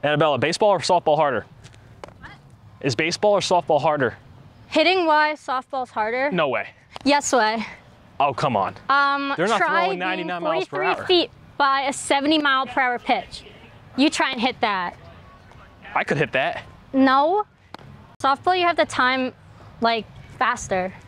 Annabella, baseball or softball harder? What? Is baseball or softball harder? Hitting wise, softball's harder. No way. Yes way. Oh, come on. They're not try throwing 99 being miles per 43 hour. feet by a 70-mile-per-hour pitch. You try and hit that. I could hit that. No. Softball, you have the time, like, faster.